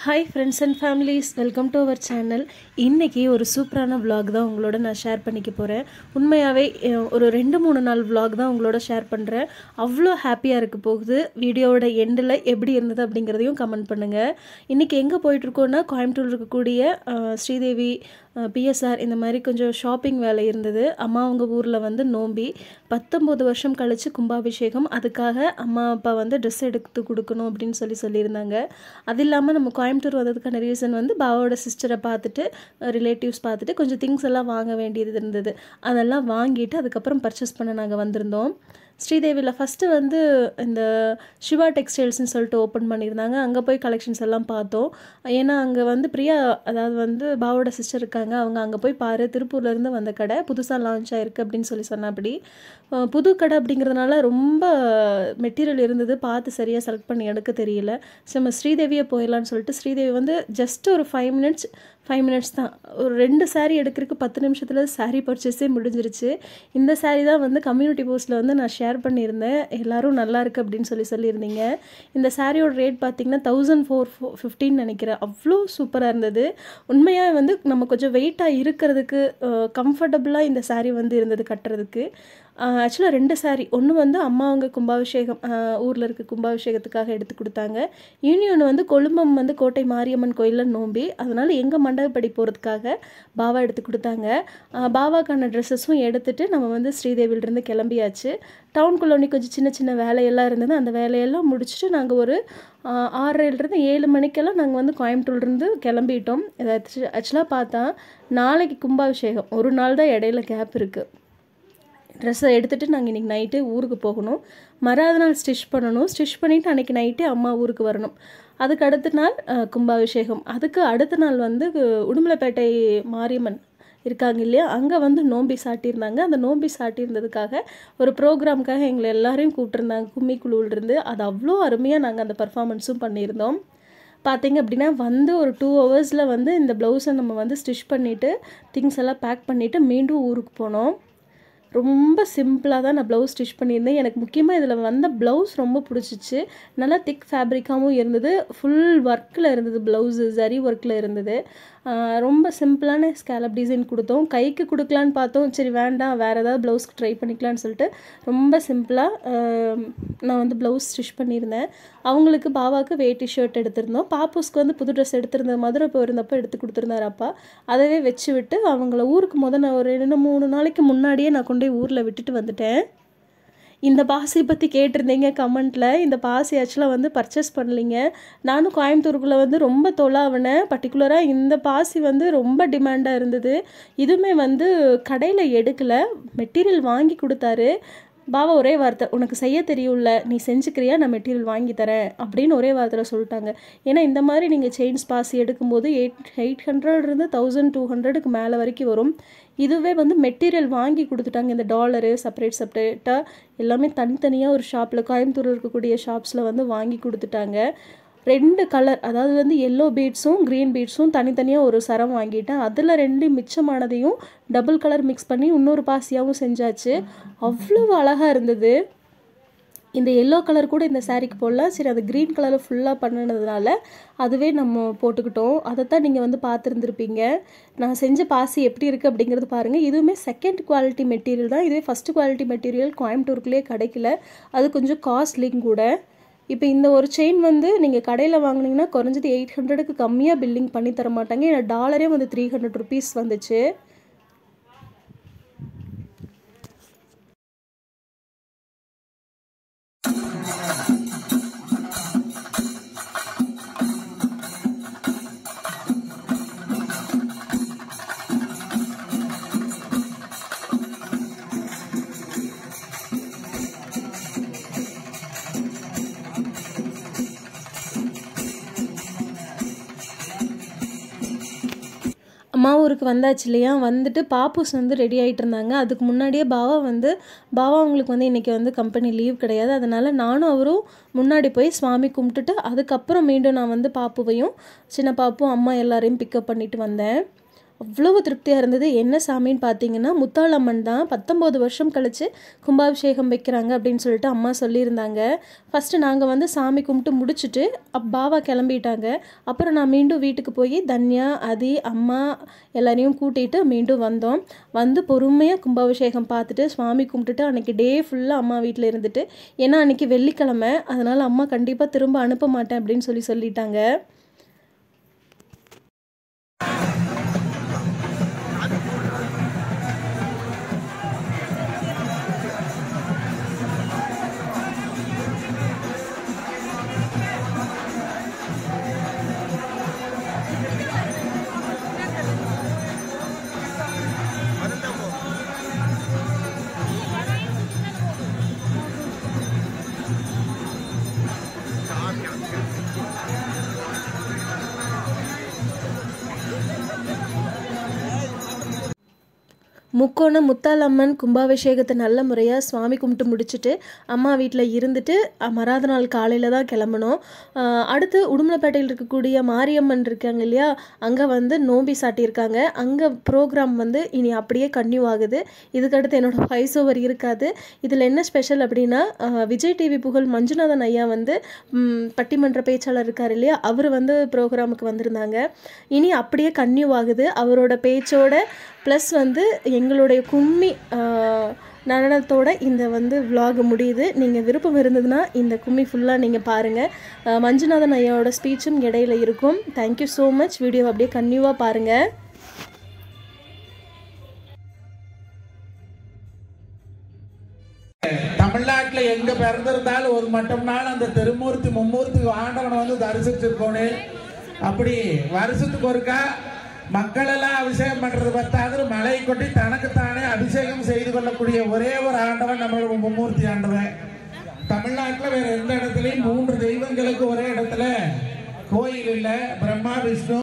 Hi friends and families, welcome to our channel. இன்னைக்கு ஒரு சூப்பரான vlog தான் உங்களோட நான் ஷேர் பண்ணிக்க போறேன். உண்மையாவே ஒரு 2-3 நாள் vlog தான் உங்களோட ஷேர் பண்றேன். அவ்ளோ ஹாப்பியா இருக்க போகுது. வீடியோவோட எண்ட்ல எப்படி இருந்தது அப்படிங்கறதையும் கமெண்ட் பண்ணுங்க. இன்னைக்கு எங்க போயிட்டு இருக்கோம்னா கோயம்புத்தூர்ல இருக்கக்கூடிய ஸ்ரீதேவி PSR இந்த மாதிரி கொஞ்சம் ஷாப்பிங் வேலை இருந்தது. அம்மா அவங்க ஊர்ல வந்து நோம்பி 19 வருஷம் கழிச்சு கும்பாபிஷேகம். அதுக்காக அம்மா அப்பா வந்து Dress எடுத்து கொடுக்கணும் அப்படினு சொல்லியிருந்தாங்க. அது இல்லாம நம்ம கோயம்புத்தூர் வந்ததுக்கான ரீசன் வந்து பாவாவோட சிஸ்டரை பார்த்துட்டு ரிலேட்டிவ்ஸ் பார்த்துட்டு கொஞ்சம் திங்ஸ் எல்லாம் வாங்க வேண்டியது இருந்தது. அதெல்லாம் வாங்கிட்டு அதுக்கப்புறம் பர்ச்சேஸ் பண்ண நாங்கள் வந்திருந்தோம். ஸ்ரீதேவியில் ஃபஸ்ட்டு வந்து இந்த சிவா டெக்ஸ்டைல்ஸ்னு சொல்லிட்டு ஓப்பன் பண்ணியிருந்தாங்க. அங்கே போய் கலெக்ஷன்ஸ் எல்லாம் பார்த்தோம். ஏன்னா அங்கே வந்து பிரியா, அதாவது வந்து பாவோட சிஸ்டர் இருக்காங்க, அவங்க அங்கே போய் பாரு, திருப்பூர்லேருந்து வந்த கடை புதுசாக லான்ச் ஆயிருக்கு அப்படின்னு சொன்னாப்படி. புது கடை அப்படிங்கிறதுனால ரொம்ப மெட்டீரியல் இருந்தது, பார்த்து சரியாக செலக்ட் பண்ணி எடுக்க தெரியல. நம்ம ஸ்ரீதேவியை போயிடலான்னு சொல்லிட்டு ஸ்ரீதேவி வந்து ஜஸ்ட் ஒரு 5 மினிட்ஸ் தான், ஒரு 2 சாரீ எடுக்கிறதுக்கு 10 நிமிஷத்தில் சாரீ பர்ச்சேஸே முடிஞ்சிருச்சு. இந்த சாரீ தான் வந்து கம்யூனிட்டி போஸ்ட்டில் வந்து நான் ஷேர் பண்ணியிருந்தேன். எல்லோரும் நல்லா இருக்குது அப்படின்னு சொல்லியிருந்தீங்க. இந்த சாரியோட ரேட் பார்த்திங்கன்னா 1415 நினைக்கிறேன். அவ்வளோ சூப்பராக இருந்தது. உண்மையாக வந்து நம்ம கொஞ்சம் வெயிட்டாக இருக்கிறதுக்கு கம்ஃபர்டபுளாக இந்த சாரீ வந்து இருந்தது கட்டுறதுக்கு. ஆக்சுவலாக 2 சாரீ, ஒன்று வந்து அம்மா அவங்க கும்பாபிஷேகம் ஊரில் இருக்க கும்பாபிஷேகத்துக்காக எடுத்து கொடுத்தாங்க. இன்னொன்று வந்து கொழும்பம் வந்து கோட்டை மாரியம்மன் கோயிலில் நோம்பி, அதனால் எங்கள் மண்டபப்படி போகிறதுக்காக பாவா எடுத்து கொடுத்தாங்க. பாவாக்கான ட்ரெஸ்ஸஸும் எடுத்துகிட்டு நம்ம வந்து ஸ்ரீதேவியிலிருந்து கிளம்பியாச்சு. டவுனுக்குள்ளே கொஞ்சம் சின்ன சின்ன வேலையெல்லாம் இருந்தது. அந்த வேலையெல்லாம் முடிச்சுட்டு நாங்கள் ஒரு 6:30 7 மணிக்கெல்லாம் நாங்கள் வந்து கோயம்புத்தூர்லேருந்து கிளம்பிட்டோம். ஆக்சுவலாக பார்த்தா நாளைக்கு கும்பாபிஷேகம், ஒரு நாள் தான் இடையில கேப் இருக்குது. ட்ரெஸ்ஸை எடுத்துகிட்டு நாங்கள் இன்றைக்கி நைட்டு ஊருக்கு போகணும். மறாவது நாள் ஸ்டிச் பண்ணணும். ஸ்டிச் பண்ணிவிட்டு அன்றைக்கி நைட்டே அம்மா ஊருக்கு வரணும். அதுக்கு அடுத்த நாள் கும்பாபிஷேகம். அதுக்கு அடுத்த நாள் வந்து உடுமலைப்பேட்டை மாரியம்மன் இருக்காங்க இல்லையா, அங்கே வந்து நோம்பி சாட்டியிருந்தாங்க. அந்த நோம்பி சாட்டியிருந்ததுக்காக ஒரு ப்ரோக்ராமுக்காக எங்களை எல்லாரையும் கூப்பிட்டுருந்தாங்க கும்மிக்குழுவிலிருந்து. அது அவ்வளோ அருமையாக நாங்கள் அந்த பர்ஃபார்மன்ஸும் பண்ணியிருந்தோம். பார்த்திங்க அப்படின்னா வந்து ஒரு 2 ஹவர்ஸில் வந்து இந்த ப்ளவுஸை நம்ம வந்து ஸ்டிச் பண்ணிவிட்டு திங்ஸ் எல்லாம் பேக் பண்ணிவிட்டு மீண்டும் ஊருக்கு போனோம். ரொம்ப சிம்பிளாக தான் நான் ப்ளவுஸ் ஸ்டிச் பண்ணியிருந்தேன். எனக்கு முக்கியமாக இதில் வந்த ப்ளவுஸ் ரொம்ப பிடிச்சிச்சு. நல்லா திக் ஃபேப்ரிக்காகவும் இருந்தது. ஃபுல் ஒர்க்கில் இருந்தது, ப்ளவுஸு ஜரி ஒர்க்கில் இருந்தது. ரொம்ப சிம்பிளான ஸ்கேலப் டிசைன் கொடுத்தோம். கைக்கு கொடுக்கலான்னு பார்த்தோம், சரி வேண்டாம் வேறு ஏதாவது ப்ளவுஸ்க்கு ட்ரை பண்ணிக்கலான்னு சொல்லிட்டு ரொம்ப சிம்பிளாக நான் வந்து ப்ளவுஸ் ஸ்டிச் பண்ணியிருந்தேன். அவங்களுக்கு பாவாவுக்கு வேட்டி ஷர்ட் எடுத்திருந்தோம். பாப்பூஸ்க்கு வந்து புது ட்ரெஸ் எடுத்திருந்தேன். மதுரை போயிருந்தப்போ எடுத்து கொடுத்துருந்தாரு அப்பா. அதவே வச்சு விட்டு அவங்கள ஊருக்கு நான் ஒரு 2-3 நாளைக்கு முன்னாடியே நான் கொண்டு போய் ஊரில் விட்டுட்டு வந்துட்டேன். இந்த பாசி பற்றி கேட்டிருந்தீங்க கமெண்ட்டில். இந்த பாசி ஆக்சுவலாக வந்து பர்ச்சேஸ் பண்ணலிங்க. நானும் கோயம்புத்தூருக்குள்ளே வந்து ரொம்ப தொலாவினேன். பர்டிகுலராக இந்த பாசி வந்து ரொம்ப டிமாண்டாக இருந்தது. இதுவுமே வந்து கடையில் எடுக்கலை, மெட்டீரியல் வாங்கி கொடுத்தாரு. பாவா ஒரே வார்த்தை, உனக்கு செய்ய தெரியும்ல, நீ செஞ்சுக்கிறியா, நான் மெட்டீரியல் வாங்கி தரேன் அப்படின்னு ஒரே வார்த்தையில் சொல்லிட்டாங்க. ஏன்னா இந்த மாதிரி நீங்கள் செயின்ஸ் பாசி எடுக்கும்போது 800 1200க்கு மேலே வரைக்கும் வரும். இதுவே வந்து மெட்டீரியல் வாங்கி கொடுத்துட்டாங்க. இந்த டாலரு செப்பரேட்டாக எல்லாமே தனித்தனியாக ஒரு ஷாப்பில், கோயம்புத்தூர் இருக்கக்கூடிய ஷாப்ஸில் வந்து வாங்கி கொடுத்துட்டாங்க. 2 கலர், அதாவது வந்து எல்லோ பீட்ஸும் க்ரீன் பீட்ஸும் தனித்தனியாக ஒரு சரம் வாங்கிட்டேன். அதில் 2 மிச்சமானதையும் டபுள் கலர் மிக்ஸ் பண்ணி இன்னொரு பாசியாகவும் செஞ்சாச்சு. அவ்வளோ அழகாக இருந்தது. இந்த எல்லோ கலர் கூட இந்த சாரீக்கு போடலாம், சரி அது க்ரீன் கலரில் ஃபுல்லாக பண்ணினதுனால அதுவே நம்ம போட்டுக்கிட்டோம். அதைத்தான் நீங்கள் வந்து பார்த்துருந்துருப்பீங்க. நான் செஞ்ச பாசி எப்படி இருக்குது அப்படிங்கிறது பாருங்கள். இதுவுமே செகண்ட் குவாலிட்டி மெட்டீரியல் தான். இதுவே ஃபஸ்ட்டு குவாலிட்டி மெட்டீரியல் கோயம்புத்தூருக்குள்ளே கிடைக்கல, அது கொஞ்சம் காஸ்ட்லியும் கூட. இப்போ இந்த ஒரு செயின் வந்து நீங்கள் கடையில் வாங்கினீங்கன்னா குறைஞ்சது 800க்கு கம்மியாக பில்லிங் பண்ணி தர மாட்டாங்க. ஏன்னா டாலரே வந்து 300 ருபீஸ் வந்துச்சு. அம்மா ஊருக்கு வந்தாச்சு இல்லையா, வந்துட்டு பாப்பூஸ் வந்து ரெடி ஆகிட்டு இருந்தாங்க. அதுக்கு முன்னாடியே பாவா அவங்களுக்கு வந்து இன்றைக்கி வந்து கம்பெனி லீவ் கிடையாது. அதனால் நானும் அவரும் முன்னாடி போய் சுவாமி கும்பிட்டுட்டு அதுக்கப்புறம் மீண்டும் நான் வந்து பாப்புவையும் சின்ன பாப்பும் அம்மா எல்லாரையும் பிக்கப் பண்ணிட்டு வந்தேன். அவ்வளவு திருப்தியாக இருந்தது. என்ன சாமின்னு பார்த்தீங்கன்னா முத்தாளம்மன் தான். 19 வருஷம் கழித்து கும்பாபிஷேகம் வைக்கிறாங்க அப்படின்னு சொல்லிட்டு அம்மா சொல்லியிருந்தாங்க. ஃபஸ்ட்டு நாங்கள் வந்து சாமி கும்பிட்டு முடிச்சுட்டு பாவா கிளம்பிட்டாங்க. அப்புறம் நான் மீண்டும் வீட்டுக்கு போய் தன்யா, அதி, அம்மா எல்லாரையும் கூட்டிகிட்டு மீண்டும் வந்தோம். வந்து பொறுமையாக கும்பாபிஷேகம் பார்த்துட்டு சுவாமி கும்பிட்டுட்டு அன்றைக்கி டே ஃபுல்லாக அம்மா வீட்டில் இருந்துட்டு, ஏன்னா அன்றைக்கி வெள்ளிக்கிழமை, அதனால் அம்மா கண்டிப்பாக திரும்ப அனுப்ப மாட்டேன் அப்படின்னு சொல்லிட்டாங்க. முக்கோணம் முத்தாளம்மன் கும்பாபிஷேகத்தை நல்ல முறையாக சுவாமி கும்பிட்டு முடிச்சுட்டு அம்மா வீட்டில் இருந்துட்டு மறாத நாள் காலையில் தான் கிளம்பணும். அடுத்து உடுமலைப்பேட்டையில் இருக்கக்கூடிய மாரியம்மன் இருக்காங்க இல்லையா, அங்கே வந்து நோம்பி சாட்டியிருக்காங்க. அங்கே ப்ரோக்ராம் வந்து இனி அப்படியே கன்டினியூ ஆகுது. இதுக்கடுத்து என்னோடய வாய்ஸ் ஓவர் இருக்காது. இதில் என்ன ஸ்பெஷல் அப்படின்னா, விஜய் டிவி புகழ் மஞ்சுநாதன் ஐயா வந்து பட்டிமன்ற பேச்சாளர் இருக்கார் இல்லையா, அவர் வந்து ப்ரோக்ராமுக்கு வந்திருந்தாங்க. இனி அப்படியே கன்டினியூ ஆகுது அவரோட பேச்சோட. ப்ளஸ் வந்து எங்களுடைய கும்மி நடனத்தோட இந்த வந்து விலாக் முடியுது. நீங்கள் விருப்பம் இருந்ததுன்னா இந்த கும்மி ஃபுல்லாக நீங்கள் பாருங்கள். மஞ்சுநாதன் ஐயாவோட ஸ்பீச்சும் இடையில இருக்கும். Thank you so much. வீடியோ அப்படியே கன்டினியூவாக பாருங்கள். தமிழ்நாட்டில் எங்க பிறந்திருந்தாலும் ஒரு மட்டும்னாலும் அந்த திருமூர்த்தி மும்மூர்த்தி ஆண்டவனை வந்து தரிசிச்சிருக்கோனே. அப்படி வருஷத்துக்கு ஒருக்கா மக்கள் எல்லாம் அபிஷேகம் பண்றது பத்தாவது மலை கொட்டி தனக்குத்தானே அபிஷேகம் செய்து கொள்ளக்கூடிய ஒரே ஒரு ஆண்டவன் நம்மளோட மும்மூர்த்தி ஆண்டவன். தமிழ்நாட்டில் வேற எந்த இடத்துலையும் 3 தெய்வங்களுக்கு ஒரே இடத்துல கோயில் இல்லை. பிரம்மா, விஷ்ணு,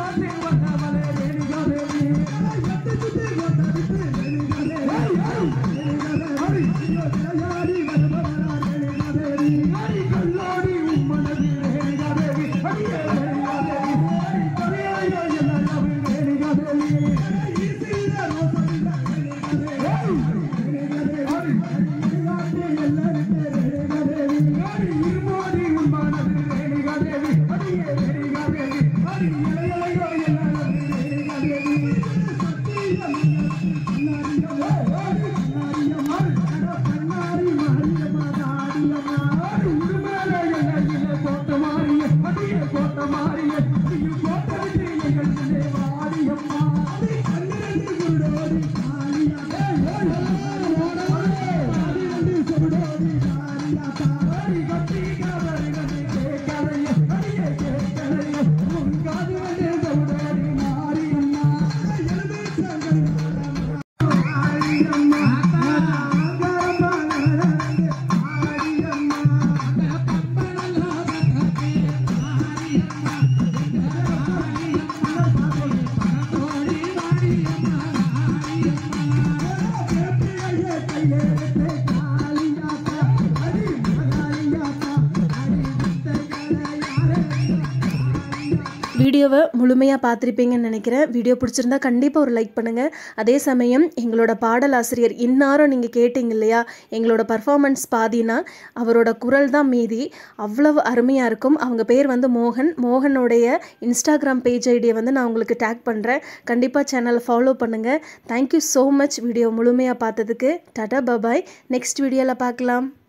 வீடியோவை முழுமையாக பார்த்துருப்பீங்கன்னு நினைக்கிறேன். வீடியோ பிடிச்சிருந்தா கண்டிப்பாக ஒரு லைக் பண்ணுங்கள். அதே சமயம் எங்களோட பாடலாசிரியர் இன்னாரும் நீங்கள் கேட்டிங்க இல்லையா, எங்களோட பர்ஃபார்மன்ஸ் பாதினா அவரோட குரல் தான் மீதி. அவ்வளவு அருமையாக இருக்கும். அவங்க பேர் வந்து மோகனுடைய இன்ஸ்டாகிராம் பேஜ் ஐடியை வந்து நான் உங்களுக்கு டேக் பண்ணுறேன். கண்டிப்பாக சேனலை ஃபாலோ பண்ணுங்கள். தேங்க்யூ ஸோ மச் வீடியோ முழுமையாக பார்த்ததுக்கு. டாடா பாபாய். நெக்ஸ்ட் வீடியோவில் பார்க்கலாம்.